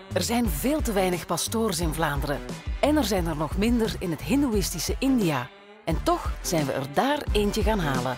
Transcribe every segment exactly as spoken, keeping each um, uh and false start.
Er zijn veel te weinig pastoors in Vlaanderen. En er zijn er nog minder in het hindoeïstische India. En toch zijn we er daar eentje gaan halen.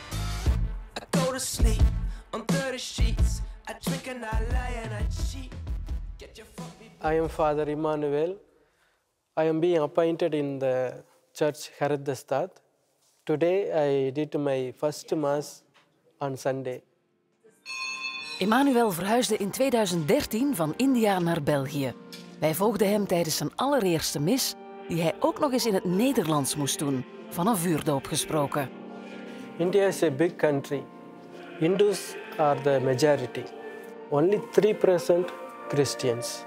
I am Father Emmanuel. I am being appointed in the church Haradastad. Today I did my first mass on Sunday. Emmanuel verhuisde in tweeduizend dertien van India naar België. Wij volgden hem tijdens zijn allereerste mis, die hij ook nog eens in het Nederlands moest doen, van een vuurdoop gesproken. India is a big country. Hindus are the majority. Only three percent Christians.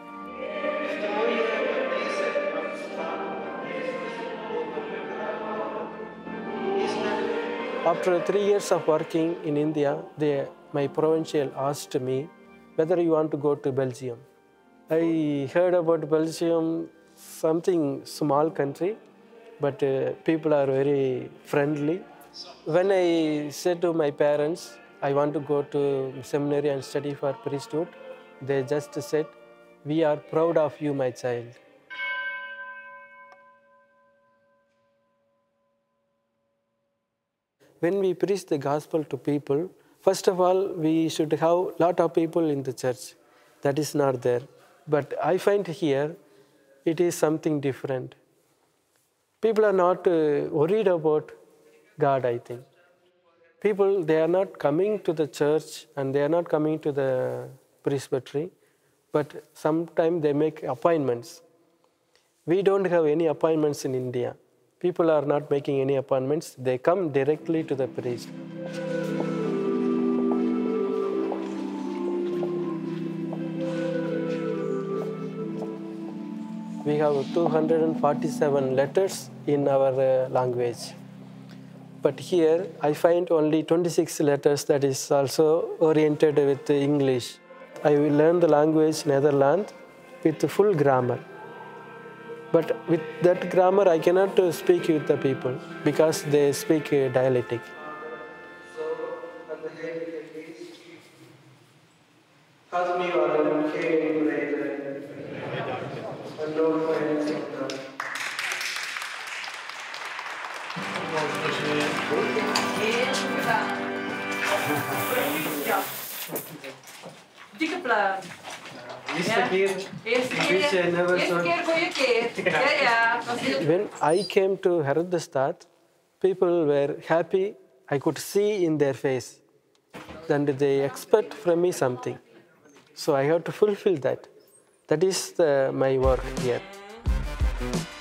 After three years of working in India, they, my provincial asked me whether you want to go to Belgium. I heard about Belgium, something small country, but uh, people are very friendly. When I said to my parents, I want to go to seminary and study for priesthood, they just said, "We are proud of you, my child." When we preach the gospel to people, first of all, we should have a lot of people in the church. That is not there. But I find here, it is something different. People are not uh, worried about God, I think. People, they are not coming to the church and they are not coming to the presbytery, but sometimes they make appointments. We don't have any appointments in India. People are not making any appointments. They come directly to the priest. We have two hundred forty-seven letters in our uh, language. But here I find only twenty-six letters that is also oriented with English. I will learn the language Netherlands with full grammar. But with that grammar, I cannot uh, speak with the people because they speak uh, dialectic. Dikke pluim. Eerste keer. Eerste keer. Eerste keer, goeie keer. Ja, ja. When I came to Haradastad, people were happy. I could see in their face. Then they expect from me something. So I have to fulfill that. That is the, my work here.